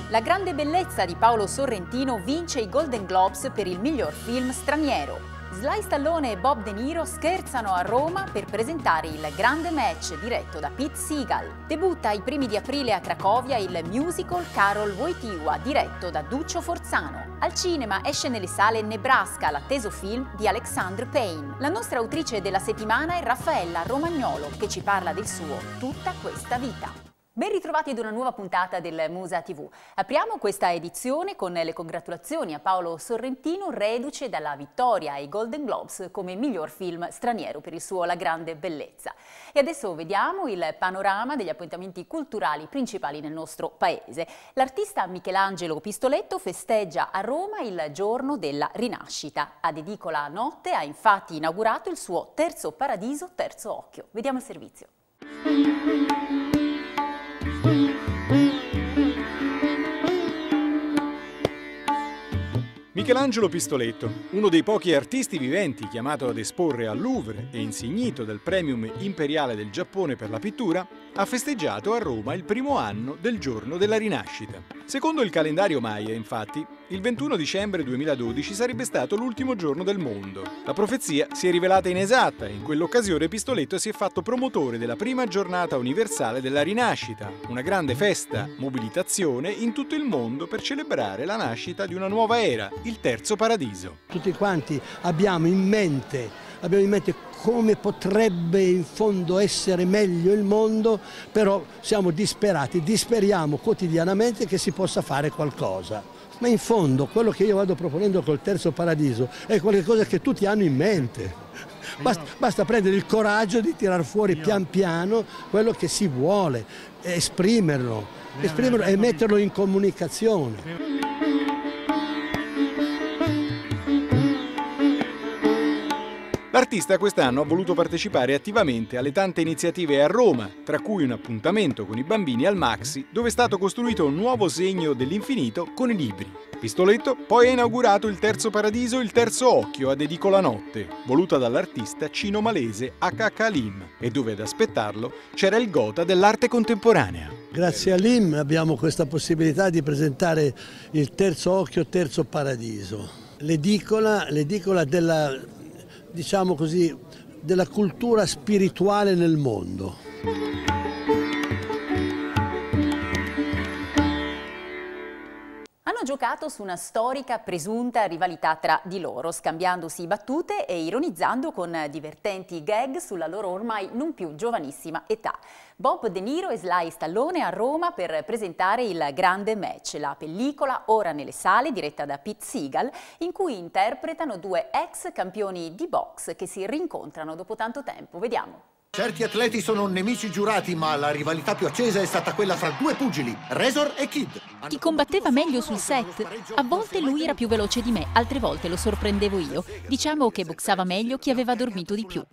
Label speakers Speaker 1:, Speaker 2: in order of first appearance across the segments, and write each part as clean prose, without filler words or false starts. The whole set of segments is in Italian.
Speaker 1: La grande bellezza di Paolo Sorrentino vince i Golden Globes per il miglior film straniero. Sly Stallone e Bob De Niro scherzano a Roma per presentare il grande match diretto da Pete Segal. Debutta ai primi di aprile a Cracovia il musical Karol Wojtyła diretto da Duccio Forzano. Al cinema esce nelle sale Nebraska, l'atteso film di Alexandre Payne. La nostra autrice della settimana è Raffaella Romagnolo, che ci parla del suo Tutta questa vita. Ben ritrovati ad una nuova puntata del Musa TV. Apriamo questa edizione con le congratulazioni a Paolo Sorrentino, reduce dalla vittoria ai Golden Globes come miglior film straniero per il suo La grande bellezza. E adesso vediamo il panorama degli appuntamenti culturali principali nel nostro paese. L'artista Michelangelo Pistoletto festeggia a Roma il giorno della rinascita. Ad Edicola Notte ha infatti inaugurato il suo terzo paradiso, terzo occhio. Vediamo il servizio.
Speaker 2: Michelangelo Pistoletto, uno dei pochi artisti viventi chiamato ad esporre al Louvre e insignito del Premium Imperiale del Giappone per la pittura, ha festeggiato a Roma il primo anno del giorno della rinascita. Secondo il calendario Maya, infatti, il 21 dicembre 2012 sarebbe stato l'ultimo giorno del mondo. La profezia si è rivelata inesatta e in quell'occasione Pistoletto si è fatto promotore della prima giornata universale della rinascita, una grande festa, mobilitazione in tutto il mondo per celebrare la nascita di una nuova era, il terzo paradiso.
Speaker 3: Tutti quanti abbiamo in mente come potrebbe in fondo essere meglio il mondo, però siamo disperati, disperiamo quotidianamente che si possa fare qualcosa. Ma in fondo quello che io vado proponendo col terzo paradiso è qualcosa che tutti hanno in mente. Basta prendere il coraggio di tirar fuori pian piano quello che si vuole, esprimerlo e metterlo in comunicazione.
Speaker 2: L'artista quest'anno ha voluto partecipare attivamente alle tante iniziative a Roma, tra cui un appuntamento con i bambini al Maxi, dove è stato costruito un nuovo segno dell'infinito con i libri. Pistoletto poi ha inaugurato il terzo paradiso, il terzo occhio ad Edicola Notte, voluta dall'artista cino-malese H.H. Lim, e dove ad aspettarlo c'era il gotha dell'arte contemporanea.
Speaker 3: Grazie a Lim abbiamo questa possibilità di presentare il terzo occhio, terzo paradiso. L'edicola della, diciamo così, della cultura spirituale nel mondo.
Speaker 1: Hanno giocato su una storica presunta rivalità tra di loro, scambiandosi battute e ironizzando con divertenti gag sulla loro ormai non più giovanissima età. Bob De Niro e Sly Stallone a Roma per presentare il grande match, la pellicola ora nelle sale diretta da Pete Segal, in cui interpretano due ex campioni di box che si rincontrano dopo tanto tempo. Vediamo.
Speaker 4: Certi atleti sono nemici giurati, ma la rivalità più accesa è stata quella fra due pugili, Razor e Kid.
Speaker 5: Chi combatteva meglio sul set? A volte lui era più veloce di me, altre volte lo sorprendevo io. Diciamo che boxava meglio chi aveva dormito di più.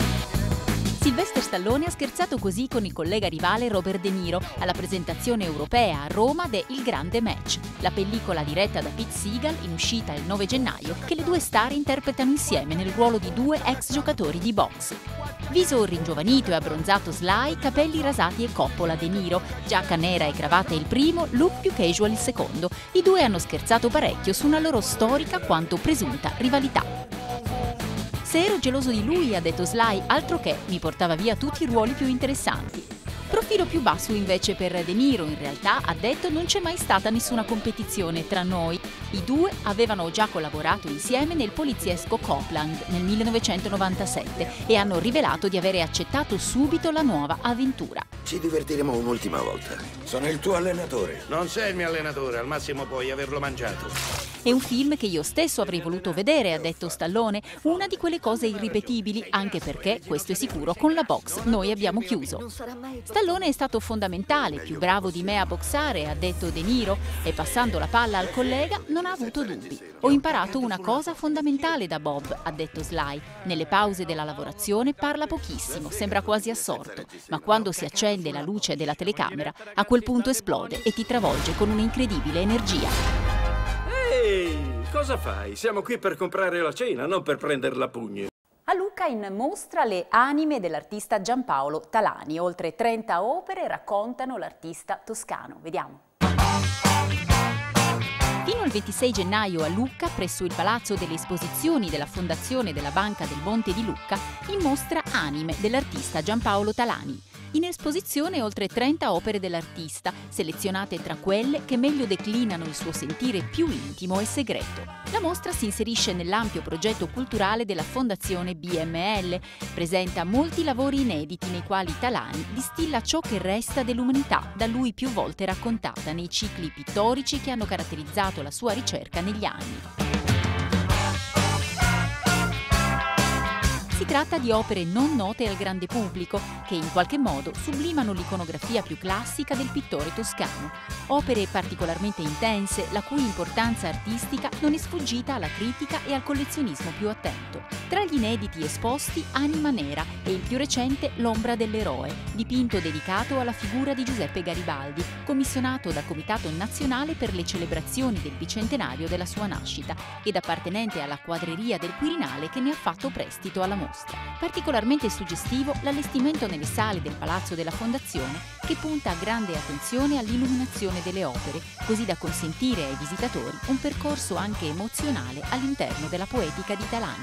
Speaker 5: Sylvester Stallone ha scherzato così con il collega rivale Robert De Niro alla presentazione europea a Roma de Il Grande Match, la pellicola diretta da Pete Segal in uscita il 9 gennaio che le due star interpretano insieme nel ruolo di due ex giocatori di box. Viso ringiovanito e abbronzato Sly, capelli rasati e coppola De Niro, giacca nera e cravatta il primo, look più casual il secondo. I due hanno scherzato parecchio su una loro storica quanto presunta rivalità. Se ero geloso di lui, ha detto Sly, altro che, mi portava via tutti i ruoli più interessanti. Profilo più basso invece per De Niro, in realtà, ha detto, non c'è mai stata nessuna competizione tra noi. I due avevano già collaborato insieme nel poliziesco Copland nel 1997 e hanno rivelato di avere accettato subito la nuova avventura.
Speaker 6: Ci divertiremo un'ultima volta. Sono il tuo allenatore.
Speaker 7: Non sei il mio allenatore, al massimo puoi averlo mangiato.
Speaker 5: È un film che io stesso avrei voluto vedere, ha detto Stallone, una di quelle cose irripetibili, anche perché, questo è sicuro, con la box noi abbiamo chiuso. Stallone è stato fondamentale, più bravo di me a boxare, ha detto De Niro, e passando la palla al collega non ha avuto dubbi. Ho imparato una cosa fondamentale da Bob, ha detto Sly. Nelle pause della lavorazione parla pochissimo, sembra quasi assorto, ma quando si accende la luce della telecamera, a quel punto esplode e ti travolge con un'incredibile energia.
Speaker 8: Ehi, cosa fai? Siamo qui per comprare la cena, non per prenderla a pugni.
Speaker 1: A Lucca in mostra le anime dell'artista Giampaolo Talani. Oltre 30 opere raccontano l'artista toscano. Vediamo.
Speaker 5: il 26 gennaio a Lucca, presso il Palazzo delle Esposizioni della Fondazione della Banca del Monte di Lucca, in mostra Anime dell'artista Giampaolo Talani. In esposizione oltre 30 opere dell'artista, selezionate tra quelle che meglio declinano il suo sentire più intimo e segreto. La mostra si inserisce nell'ampio progetto culturale della Fondazione BML, presenta molti lavori inediti nei quali Talani distilla ciò che resta dell'umanità, da lui più volte raccontata nei cicli pittorici che hanno caratterizzato la sua ricerca negli anni. Si tratta di opere non note al grande pubblico, che in qualche modo sublimano l'iconografia più classica del pittore toscano. Opere particolarmente intense, la cui importanza artistica non è sfuggita alla critica e al collezionismo più attento. Tra gli inediti esposti Anima Nera e il più recente L'Ombra dell'Eroe, dipinto dedicato alla figura di Giuseppe Garibaldi, commissionato da Comitato Nazionale per le celebrazioni del bicentenario della sua nascita ed appartenente alla quadreria del Quirinale che ne ha fatto prestito alla mostra. Particolarmente suggestivo l'allestimento nelle sale del Palazzo della Fondazione, che punta a grande attenzione all'illuminazione delle opere, così da consentire ai visitatori un percorso anche emozionale all'interno della poetica di Talani.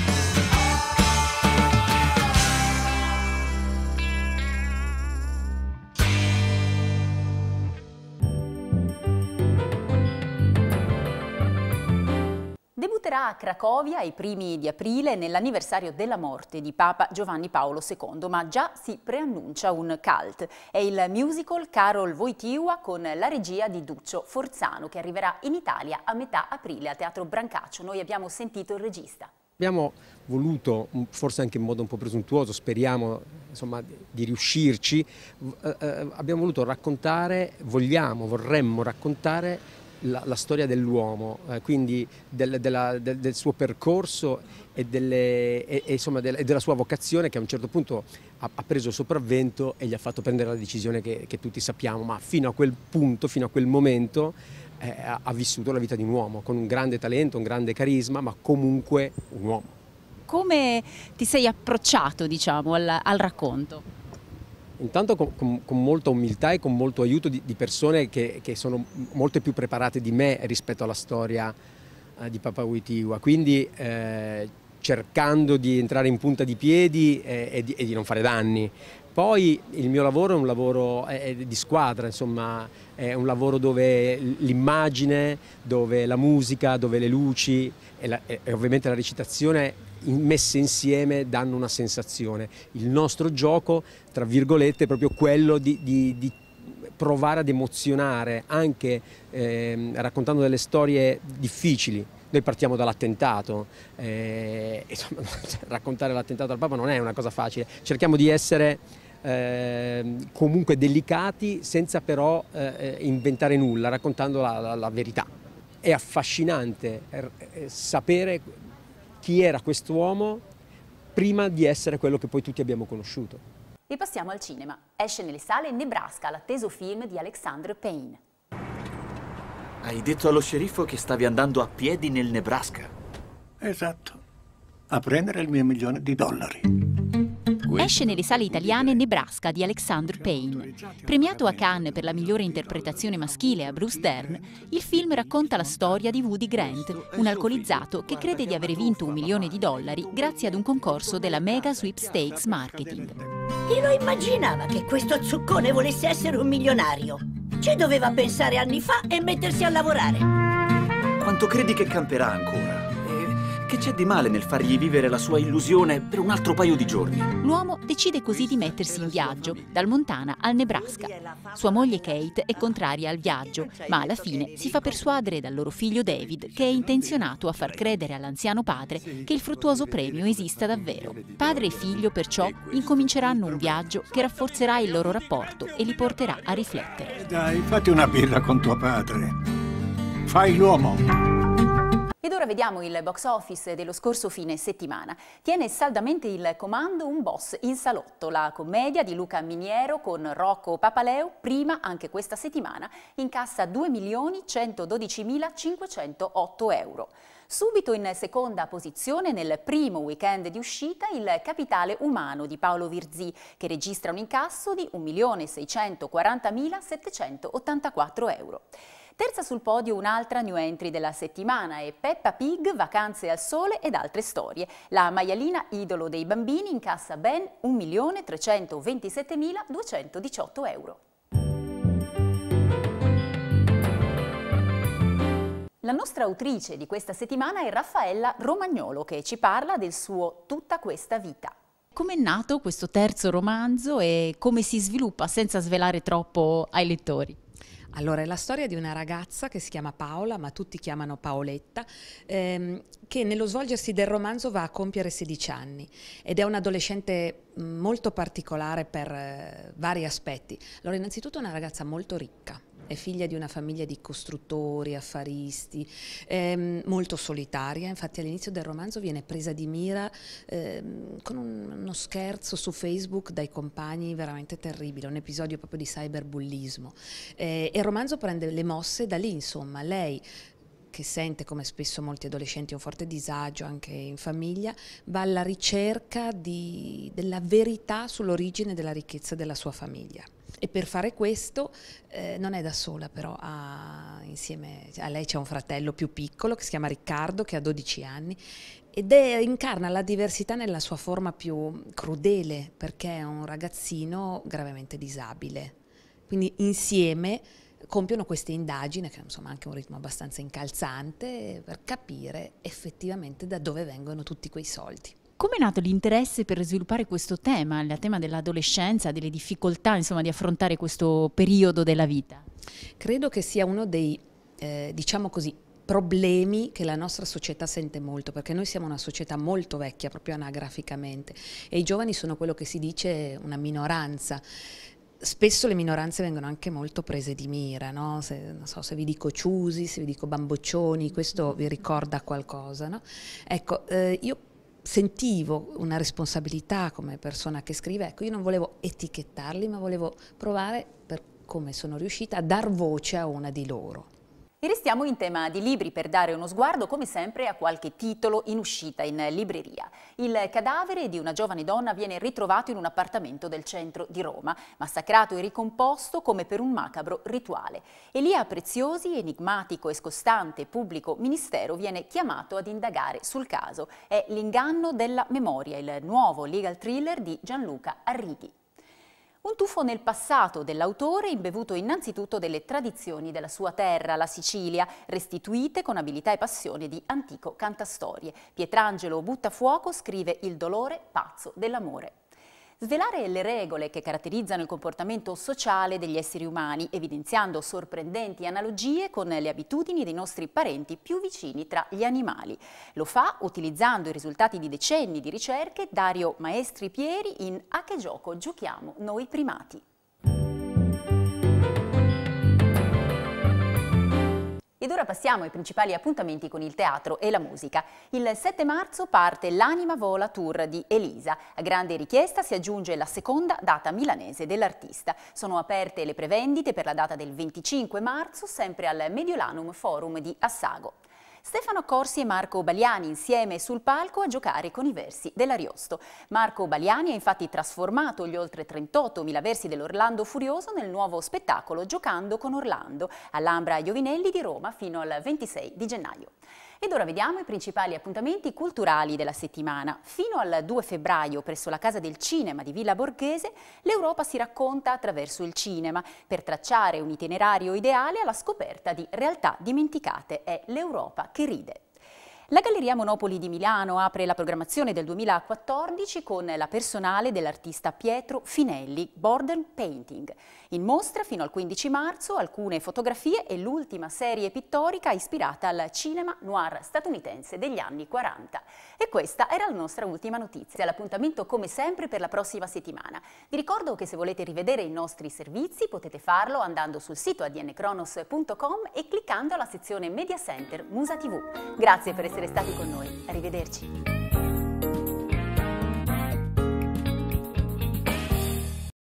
Speaker 1: Debutterà a Cracovia ai primi di aprile nell'anniversario della morte di Papa Giovanni Paolo II, ma già si preannuncia un cult. È il musical Karol Wojtyła con la regia di Duccio Forzano, che arriverà in Italia a metà aprile a Teatro Brancaccio. Noi abbiamo sentito il regista.
Speaker 9: Abbiamo voluto, forse anche in modo un po' presuntuoso, speriamo insomma di riuscirci, abbiamo voluto raccontare, vorremmo raccontare la storia dell'uomo, quindi del suo percorso e della sua vocazione, che a un certo punto ha preso il sopravvento e gli ha fatto prendere la decisione che tutti sappiamo, ma fino a quel punto, fino a quel momento ha vissuto la vita di un uomo, con un grande talento, un grande carisma, ma comunque un uomo.
Speaker 5: Come ti sei approcciato, diciamo, al racconto?
Speaker 9: Intanto con molta umiltà e con molto aiuto di persone che sono molto più preparate di me rispetto alla storia di Papa Wojtyła, quindi cercando di entrare in punta di piedi e di non fare danni. Poi il mio lavoro è un lavoro di squadra, insomma, è un lavoro dove l'immagine, dove la musica, dove le luci e ovviamente la recitazione messe insieme danno una sensazione. Il nostro gioco, tra virgolette, è proprio quello di provare ad emozionare, anche raccontando delle storie difficili. Noi partiamo dall'attentato, raccontare l'attentato al Papa non è una cosa facile, cerchiamo di essere comunque delicati senza però inventare nulla, raccontando la verità. È affascinante sapere chi era quest'uomo prima di essere quello che poi tutti abbiamo conosciuto.
Speaker 1: E passiamo al cinema. Esce nelle sale Nebraska, l'atteso film di Alexander Payne.
Speaker 10: Hai detto allo sceriffo che stavi andando a piedi nel Nebraska?
Speaker 11: Esatto, a prendere il mio $1 milione.
Speaker 5: Esce nelle sale italiane Nebraska di Alexander Payne. Premiato a Cannes per la migliore interpretazione maschile a Bruce Dern, il film racconta la storia di Woody Grant, un alcolizzato che crede di avere vinto $1 milione grazie ad un concorso della Mega Sweepstakes Marketing.
Speaker 12: Chi lo immaginava che questo zuccone volesse essere un milionario? Ci doveva pensare anni fa e mettersi a lavorare.
Speaker 10: Quanto credi che camperà ancora? Che c'è di male nel fargli vivere la sua illusione per un altro paio di giorni?
Speaker 5: L'uomo decide così di mettersi in viaggio, dal Montana al Nebraska. Sua moglie Kate è contraria al viaggio, ma alla fine si fa persuadere dal loro figlio David, che è intenzionato a far credere all'anziano padre che il fruttuoso premio esista davvero. Padre e figlio, perciò, incominceranno un viaggio che rafforzerà il loro rapporto e li porterà a riflettere.
Speaker 11: Dai, fatti una birra con tuo padre. Fai l'uomo.
Speaker 1: Ed ora vediamo il box office dello scorso fine settimana. Tiene saldamente il comando Un boss in salotto, la commedia di Luca Miniero con Rocco Papaleo, prima anche questa settimana, incassa 2.112.508 euro. Subito in seconda posizione nel primo weekend di uscita il Capitale umano di Paolo Virzì, che registra un incasso di 1.640.784 euro. Terza sul podio un'altra new entry della settimana è Peppa Pig, Vacanze al sole ed altre storie. La maialina idolo dei bambini incassa ben 1.327.218 euro. La nostra autrice di questa settimana è Raffaella Romagnolo, che ci parla del suo Tutta questa vita.
Speaker 5: Com'è nato questo terzo romanzo e come si sviluppa senza svelare troppo ai lettori?
Speaker 13: Allora, è la storia di una ragazza che si chiama Paola, ma tutti chiamano Paoletta, che nello svolgersi del romanzo va a compiere 16 anni ed è un'adolescente molto particolare per vari aspetti. Allora, innanzitutto è una ragazza molto ricca. È figlia di una famiglia di costruttori, affaristi, molto solitaria. Infatti all'inizio del romanzo viene presa di mira con uno scherzo su Facebook dai compagni veramente terribile, un episodio proprio di cyberbullismo. E il romanzo prende le mosse da lì, insomma. Lei, che sente, come spesso molti adolescenti, un forte disagio anche in famiglia, va alla ricerca della verità sull'origine della ricchezza della sua famiglia. E per fare questo non è da sola, però insieme a lei c'è un fratello più piccolo che si chiama Riccardo, che ha 12 anni ed incarna la diversità nella sua forma più crudele, perché è un ragazzino gravemente disabile. Quindi insieme compiono queste indagini, che insomma ha anche un ritmo abbastanza incalzante, per capire effettivamente da dove vengono tutti quei soldi.
Speaker 5: Come è nato l'interesse per sviluppare questo tema, il tema dell'adolescenza, delle difficoltà insomma di affrontare questo periodo della vita?
Speaker 13: Credo che sia uno dei, diciamo così, problemi che la nostra società sente molto, perché noi siamo una società molto vecchia proprio anagraficamente e i giovani sono quello che si dice una minoranza. Spesso le minoranze vengono anche molto prese di mira, no? Non so, se vi dico ciusi, se vi dico bamboccioni, questo vi ricorda qualcosa, no? Ecco, io sentivo una responsabilità come persona che scrive, ecco, io non volevo etichettarli, ma volevo provare, per come sono riuscita, a dar voce a una di loro.
Speaker 1: E restiamo in tema di libri per dare uno sguardo, come sempre, a qualche titolo in uscita in libreria. Il cadavere di una giovane donna viene ritrovato in un appartamento del centro di Roma, massacrato e ricomposto come per un macabro rituale. Elia Preziosi, enigmatico e scostante pubblico ministero, viene chiamato ad indagare sul caso. È L'inganno della memoria, il nuovo legal thriller di Gianluca Arrighi. Un tuffo nel passato dell'autore, imbevuto innanzitutto delle tradizioni della sua terra, la Sicilia, restituite con abilità e passione di antico cantastorie. Pietrangelo Buttafuoco scrive Il dolore pazzo dell'amore. Svelare le regole che caratterizzano il comportamento sociale degli esseri umani, evidenziando sorprendenti analogie con le abitudini dei nostri parenti più vicini tra gli animali. Lo fa utilizzando i risultati di decenni di ricerche Dario Maestri Pieri in A che gioco giochiamo noi primati. Ed ora passiamo ai principali appuntamenti con il teatro e la musica. Il 7 marzo parte l'Anima Vola Tour di Elisa. A grande richiesta si aggiunge la seconda data milanese dell'artista. Sono aperte le prevendite per la data del 25 marzo, sempre al Mediolanum Forum di Assago. Stefano Corsi e Marco Baliani insieme sul palco a giocare con i versi dell'Ariosto. Marco Baliani ha infatti trasformato gli oltre 38.000 versi dell'Orlando Furioso nel nuovo spettacolo Giocando con Orlando, all'Ambra Iovinelli di Roma fino al 26 di gennaio. Ed ora vediamo i principali appuntamenti culturali della settimana. Fino al 2 febbraio, presso la Casa del Cinema di Villa Borghese, l'Europa si racconta attraverso il cinema, per tracciare un itinerario ideale alla scoperta di realtà dimenticate. È l'Europa che ride. La Galleria Monopoli di Milano apre la programmazione del 2014 con la personale dell'artista Pietro Finelli, Border Painting. In mostra fino al 15 marzo alcune fotografie e l'ultima serie pittorica ispirata al cinema noir statunitense degli anni 40. E questa era la nostra ultima notizia. L'appuntamento come sempre per la prossima settimana. Vi ricordo che se volete rivedere i nostri servizi potete farlo andando sul sito adnkronos.com e cliccando alla sezione Media Center Musa TV. Grazie per essere stati con noi. Arrivederci.